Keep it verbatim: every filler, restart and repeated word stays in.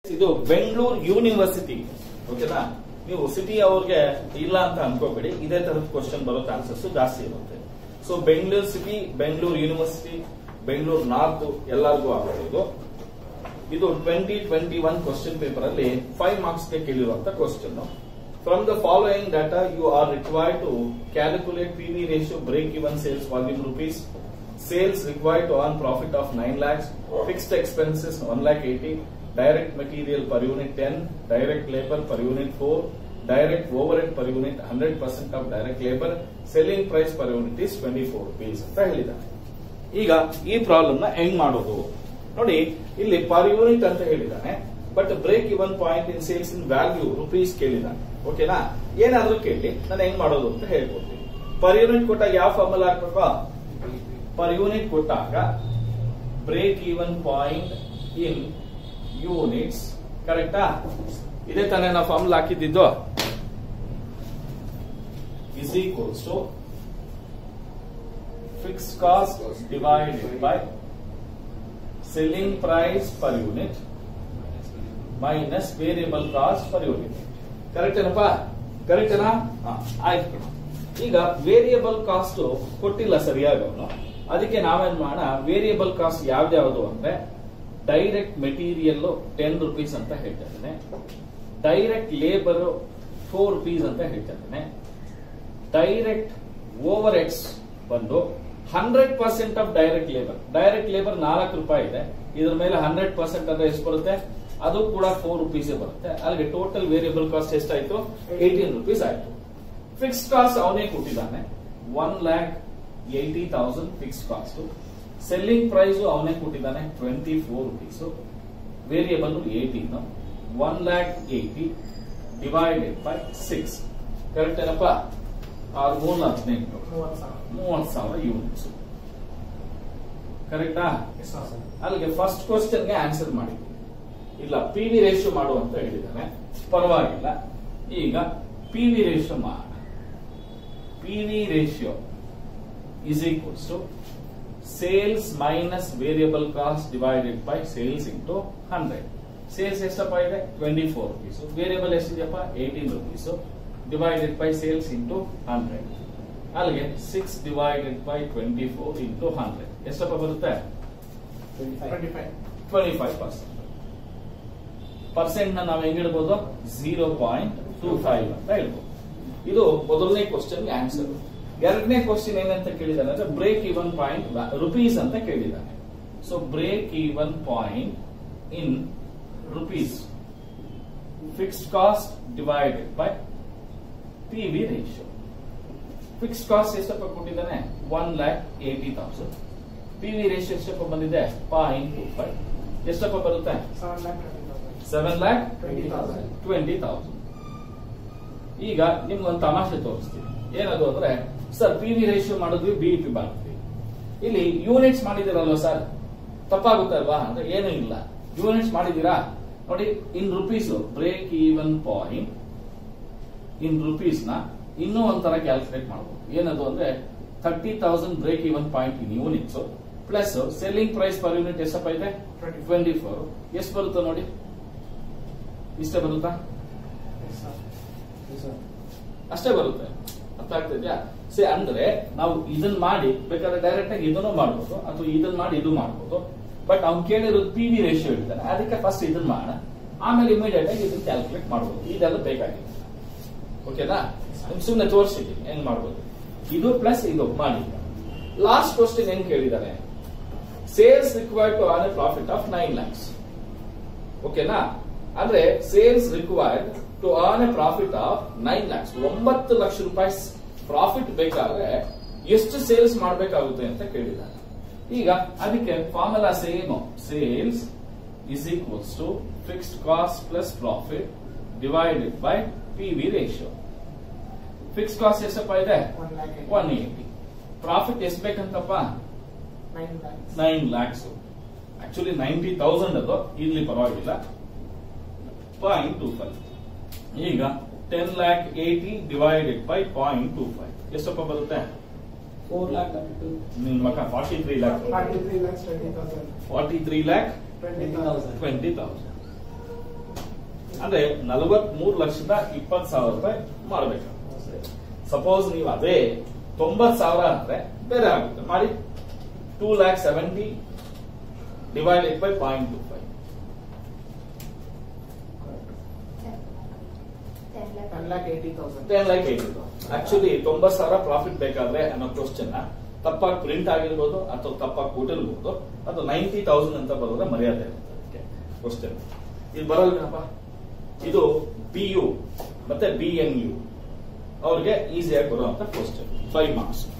ಇದು ಬೆಂಗಳೂರು ಯೂನಿವರ್ಸಿಟಿ ಓಕೆನಾ. ನೀವು ಸಿಟಿ ಅವ್ರಿಗೆ ಇಲ್ಲ ಅಂತ ಅನ್ಕೋಬೇಡಿ, ಇದೇ ತರದ ಕ್ವಶನ್ ಬರೋ ಚಾನ್ಸಸ್ ಜಾಸ್ತಿ ಇರುತ್ತೆ. So Bengaluru city, Bengaluru university, Bengaluru north ಎಲ್ಲರಿಗೂ ಆಗೋದು. ಇದು twenty twenty one question paper ಅಲ್ಲಿ ಫೈವ್ ಮಾರ್ಕ್ಸ್ ಗೆ ಕೇಳಿರುವಂತ question. From the following data you are required to calculate P V ratio, break even sales volume rupees, sales required to earn profit of nine lakhs, fixed expenses one lakh eighty, direct material per unit ten, direct labor per unit four, direct overhead per unit one hundred percent of direct labor, selling price per unit is twenty-four rupees ಅಂತ ಹೇಳಿದ್ದಾರೆ. ಈಗ ಈ problem ನ ಹೆಂಗ್ ಮಾಡೋದು ನೋಡಿ. ಇಲ್ಲಿ per unit ಅಂತ ಹೇಳಿದ್ದಾನೆ, but break even point in sales in value rupees ಕೇಳಿದ್ದಾನೆ. ಓಕೆನಾ, ಏನಾದ್ರೂ ಕೇಳಿ ನಾನು ಹೆಂಗ್ ಮಾಡೋದು ಅಂತ ಹೇಳ್ಕೊಡ್ತೀನಿ. ಪರ್ ಯೂನಿಟ್ ಕೊಟ್ಟಾಗ ಯಾವ ಫಾರ್ಮುಲಾ ಹಾಕ್ಬೇಕು? ಪರ್ ಯೂನಿಟ್ ಕೊಟ್ಟಾಗ break even point in units, ಕರೆಕ್ಟಾ? ಇದೇ ತಾನೇ ನಾವು ಫಾರ್ಮುಲಾ ಹಾಕಿದ್ದು. Is equals to fix cost divided by selling price per unit minus variable cost per unit. Correct ಏನಪ್ಪ? ಕರೆಕ್ಟ್ ಏನಾ? ಆಯ್ತು. ಈಗ ವೇರಿಯಬಲ್ ಕಾಸ್ಟ್ ಕೊಟ್ಟಿಲ್ಲ ಸರಿಯಾಗಿ ಅವನು, ಅದಕ್ಕೆ ನಾವೇನ್ ಮಾಡೋಣ, ವೇರಿಯಬಲ್ ಕಾಸ್ಟ್ ಯಾವ್ದ್ಯಾವ್ದು ಅಂದ್ರೆ ಡೈರೆಕ್ಟ್ ಮೆಟೀರಿಯಲ್ ಟೆನ್ ರುಪೀಸ್ ಅಂತ ಹೇಳ್ತಾ ಇದ್ದೇನೆ, ಡೈರೆಕ್ಟ್ ಲೇಬರ್ ಫೋರ್ ರುಪೀಸ್ ಅಂತ ಹೇಳ್ತಾ ಇದ್ದೇನೆ, ಡೈರೆಕ್ಟ್ ಓವರ್ ಹೆಡ್ಸ್ ಬಂದು hundred percent of direct labour. Direct labour ನಾಲ್ಕು ರೂಪಾಯಿ ಇದೆ, ಇದ್ರ ಮೇಲೆ ಹಂಡ್ರೆಡ್ ಪರ್ಸೆಂಟ್ ಅಂದ್ರೆ ಎಷ್ಟು ಬರುತ್ತೆ? ಅದು ಕೂಡ ಫೋರ್ ರುಪೀಸ್ ಬರುತ್ತೆ. ಅಲ್ಲಿಗೆ ಟೋಟಲ್ ವೇರಿಯಬಲ್ ಕಾಸ್ಟ್ ಎಷ್ಟಾಯ್ತು? ಏಟೀನ್ ರುಪೀಸ್ ಆಯ್ತು. ಫಿಕ್ಸ್ ಕಾಸ್ಟ್ ಅವನೇ ಕೊಟ್ಟಿದ್ದಾನೆ, one lakh eighty thousand fix cost. Selling price ಅವನೇ ಕೊಟ್ಟಿದ್ದಾನೆ twenty four rupees, variable eighteen, one lakh eighty divided by six. Correct ಏನಪ್ಪ? ಆರು ಮೂಲ ಹದಿನೆಂಟು, ಮೂವತ್ತು ಸಾವಿರ ಯೂನಿಟ್ಸ್. ಕರೆಕ್ಟಾ? ಅಲ್ಲಿಗೆ ಫಸ್ಟ್ ಕ್ವಶನ್ ಗೆ ಆನ್ಸರ್ ಮಾಡಿದ್ವಿ. ಇಲ್ಲ ಪಿ ವಿ ರೇಷಿಯೋ ಮಾಡು ಅಂತ ಹೇಳಿದ್ದಾನೆ, ಪರವಾಗಿಲ್ಲ. ಈಗ ಪಿ ವಿ ರೇಷಿಯೋ ಮಾಡ. P V ratio is equals to sales minus variable cost divided by sales into one hundred. Sales ಎಷ್ಟಪ್ಪ ಇದೆ? twenty-four rupees. Variable ಎಷ್ಟಿದೆಯಪ್ಪ? eighteen rupees. Divided by sales into one hundred. ಅಲ್ಲಿಗೆ six divided by twenty-four into one hundred. ಎಷ್ಟಪ್ಪ ಬರುತ್ತೆ? twenty-five percent. Percent ನ ನಾವು ಹೆಂಗಿಡ್ಬೋದು? Zero point two five ಅಂತ ಹೇಳ್ಬೋದು. ಇದು ಮೊದಲನೇ ಕ್ವಶನ್ ಆನ್ಸರ್. ಎರಡನೇ ಕ್ವಶನ್ ಏನಂತ ಕೇಳಿದಾನೆ ಅಂದ್ರೆ ಬ್ರೇಕ್ ಇವನ್ ಪಾಯಿಂಟ್ ರುಪೀಸ್ ಅಂತ ಕೇಳಿದ್ದಾನೆ. So break even point in rupees, fixed cost divided by P V ratio. Fixed cost ಎಷ್ಟಪ್ಪ ಕೊಟ್ಟಿದ್ದಾನೆ? One lakh eighty thousand. P V ratio ಎಷ್ಟಪ್ಪ ಬಂದಿದೆ? Point two five. ಎಷ್ಟಪ್ಪ ಬರುತ್ತೆ? Seven lakh twenty thousand. ಈಗ ನಿಮ್ಗೊಂದು ತಮಾಷೆ ತೋರಿಸ್ತೀನಿ. ಏನದು ಅಂದ್ರೆ, ಸರ್ ಪಿ ವಿ ರೇಷಿಯೋ ಮಾಡಿದ್ವಿ, ಬಿ ಪಿ ಮಾಡಿದ್ವಿ, ಇಲ್ಲಿ ಯೂನಿಟ್ಸ್ ಮಾಡಿದಿರಲ್ವ ಸರ್, ತಪ್ಪಾಗುತ್ತಲ್ವಾ ಅಂದ್ರೆ ಏನೂ ಇಲ್ಲ. ಯೂನಿಟ್ಸ್ ಮಾಡಿದೀರಾ ನೋಡಿ. In rupees break even point in rupees ನ ಇನ್ನೂ ಒಂಥರ ಕ್ಯಾಲ್ಕುಲೇಟ್ ಮಾಡಬಹುದು. ಏನದು ಅಂದ್ರೆ thirty thousand break even point in units plus selling price per unit ಎಷ್ಟಪ್ಪ ಇದೆ? Twenty four. ಎಷ್ಟು ಬರುತ್ತಾ ನೋಡಿ? ಇಷ್ಟೇ ಬರುತ್ತಾ? ಅಷ್ಟೇ ಬರುತ್ತೆ. ಅರ್ಥ ಆಗ್ತಿದ್ಯಾ? ಸೇ ಅಂದ್ರೆ ನಾವು ಇದನ್ನ ಮಾಡಿ ಬೇಕಾದ್ರೆ ಡೈರೆಕ್ಟ್ ಆಗಿ ಇದನ್ನು ಮಾಡಬಹುದು, ಅಥವಾ ಇದನ್ನ ಮಾಡಿ ಇದು ಮಾಡಬಹುದು. ಬಟ್ ಅವ್ನು ಕೇಳಿರೋದು ಪಿ ವಿ ರೇಷಿಯೋ ಇರ್ತಾನೆ, ಅದಕ್ಕೆ ಫಸ್ಟ್ ಇದನ್ನ ಮಾಡೋಣ, ಆಮೇಲೆ ಇಮಿಡಿಯೇಟ್ ಆಗಿ ಇದನ್ನ ಕ್ಯಾಲ್ಕುಲೇಟ್ ಮಾಡಬಹುದು. ಇದೆಲ್ಲ ಬೇಕಾಗಿಲ್ಲ. ಓಕೆನಾ? ಸುಮ್ಮನೆ ತೋರಿಸಿದ್ದೀನಿ ಹೆಂಗ್ ಮಾಡಬಹುದು. ಇದು ಪ್ಲಸ್ ಇದು ಮಾಡಿ. ಲಾಸ್ಟ್ ಕ್ವಶನ್ ಹೆಂಗ್ ಕೇಳಿದಾನೆ? Sales required to earn a profit of nine lakhs. ಓಕೆನಾ? ಅಂದ್ರೆ sales required to earn a profit of nine lakhs. ಒಂಬತ್ತು ಲಕ್ಷ ರೂಪಾಯಿ ಪ್ರಾಫಿಟ್ ಬೇಕಾದ್ರೆ ಎಷ್ಟು ಸೇಲ್ಸ್ ಮಾಡಬೇಕಾಗುತ್ತೆ ಅಂತ ಕೇಳಿದ್ದಾರೆ. ಈಗ ಅದಕ್ಕೆ formula same, sales is equals to fixed cost plus profit divided by P V ratio. Fixed cost ಎಷ್ಟಪ್ಪ ಇದೆ? One eighty. ಪ್ರಾಫಿಟ್ ಎಷ್ಟು ಬೇಕಂತಪ್ಪ? Nine lakhs. Actually ninety thousand ಅದು, ಇಲ್ಲಿ ಪರವಾಗಿಲ್ಲ. Point two five. ಈಗ ten lakh eighty divided by point two five ಎಷ್ಟಪ್ಪ ಬರುತ್ತೆ? four lakh ನಿಮ್ಮ ಮಕ್ಕ forty-three lakh forty-three lakhs twenty thousand forty-three lakh twenty thousand twenty thousand ಅಂದ್ರೆ ನಲವತ್ ಮೂರು ಲಕ್ಷದ ಇಪ್ಪತ್ತು ಸಾವಿರ ರೂಪಾಯಿ ಮಾಡಬೇಕು. ಸಪೋಸ್ ನೀವು ಅದೇ ತೊಂಬತ್ ಸಾವಿರ ಅಂದ್ರೆ ಬೇರೆ ಆಗುತ್ತೆ. ಮಾಡಿ two lakh seventy divided by point two five ten lakh eighty thousand ten lakh eighty thousand actually ತೊಂಬತ್ ಸಾವಿರ ಪ್ರಾಫಿಟ್ ಬೇಕಾದ್ರೆ ಅನ್ನೋ ಕ್ವಶನ್ ತಪ್ಪಾಗಿ ಪ್ರಿಂಟ್ ಆಗಿರ್ಬೋದು ಅಥವಾ ತಪ್ಪಾಗಿ ಕೊಟ್ಟಿರ್ಬೋದು. ಅದು ನೈಂಟಿ ತೌಸಂಡ್ ಅಂತ ಬರೋದ್ರೆ ಮರ್ಯಾದೆ ಇರುತ್ತೆ ಕ್ವಶನ್. ಇದು ಬರಲ್ವೇನಪ್ಪ? ಇದು ಬಿ ಯು ಮತ್ತೆ ಬಿ ಎನ್ ಯು ಅವ್ರಿಗೆ ಈಸಿಯಾಗಿ ಬರುವಂತ ಕ್ವಶನ್. Five marks.